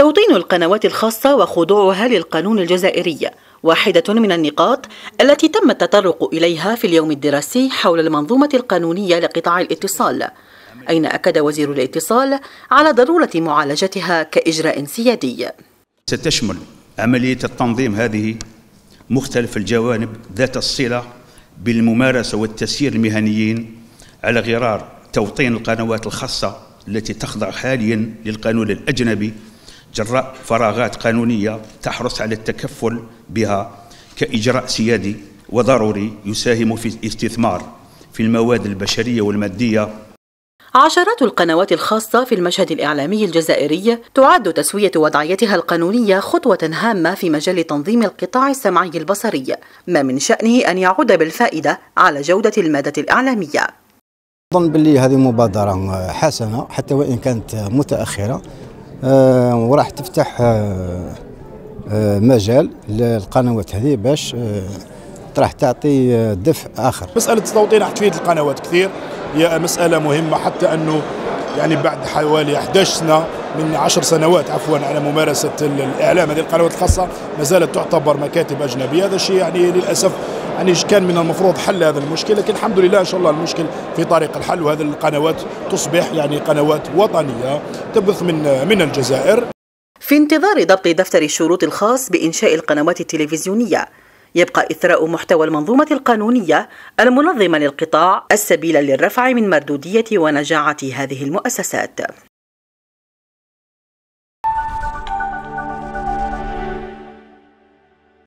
توطين القنوات الخاصة وخضوعها للقانون الجزائري واحدة من النقاط التي تم التطرق إليها في اليوم الدراسي حول المنظومة القانونية لقطاع الاتصال، أين أكد وزير الاتصال على ضرورة معالجتها كإجراء سيادي. ستشمل عملية التنظيم هذه مختلف الجوانب ذات الصلة بالممارسة والتسيير المهنيين على غرار توطين القنوات الخاصة التي تخضع حاليا للقانون الأجنبي جراء فراغات قانونية تحرص على التكفل بها كإجراء سيادي وضروري يساهم في الاستثمار في المواد البشرية والمادية. عشرات القنوات الخاصة في المشهد الإعلامي الجزائري تعد تسوية وضعيتها القانونية خطوة هامة في مجال تنظيم القطاع السمعي البصري، ما من شأنه أن يعود بالفائدة على جودة المادة الإعلامية. أظن باللي هذه مبادرة حسنة حتى وإن كانت متأخرة، وراح تفتح مجال للقنوات هذه باش راح تعطي دفء آخر. مسألة توطين أحتفية القنوات كثير هي مسألة مهمة، حتى أنه يعني بعد حوالي 11 سنة من 10 سنوات عفوا على ممارسة الإعلام هذه القنوات الخاصة ما زالت تعتبر مكاتب أجنبية. هذا الشيء يعني للأسف يعني كان من المفروض حل هذا المشكل، لكن الحمد لله إن شاء الله المشكل في طريق الحل، وهذه القنوات تصبح يعني قنوات وطنية تبث من الجزائر. في انتظار ضبط دفتر الشروط الخاص بإنشاء القنوات التلفزيونية، يبقى إثراء محتوى المنظومة القانونية المنظمة للقطاع السبيل للرفع من مردودية ونجاعة هذه المؤسسات.